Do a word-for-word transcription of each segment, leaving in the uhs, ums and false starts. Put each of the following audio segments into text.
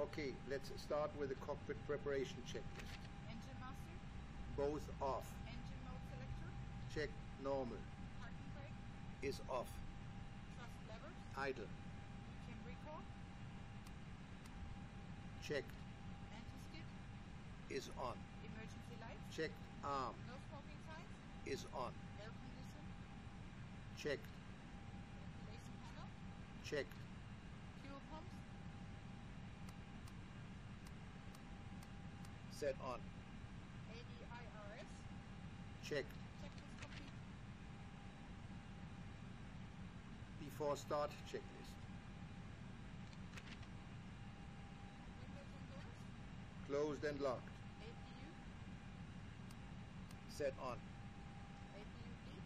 Okay, let's start with the cockpit preparation checklist. Engine master. Both off. Engine mode selector. Check normal. Parking brake. Is off. Thrust levers. Idle. Lithium recall. Checked. Anti-skid. Is on. Emergency lights. Checked. Arm. No smoking signs. Is on. Air condition. Checked. Ventilation panel. Checked. Fuel pumps. Set on. A D I R S. Checked. Checklist complete. Before start checklist. Windows and doors. Closed and locked. A P U. Set on. A P U bleed.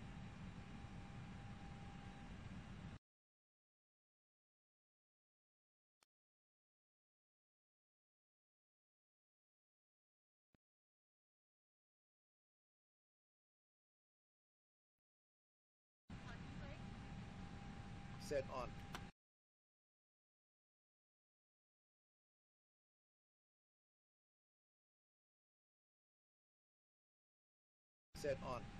Parking brake. Set on. Set on.